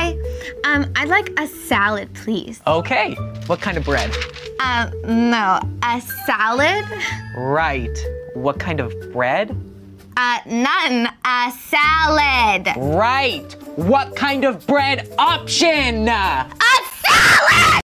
Hi. I'd like a salad, please. Okay. What kind of bread? No, a salad? Right. What kind of bread? None. A salad. Right. What kind of bread option? A salad!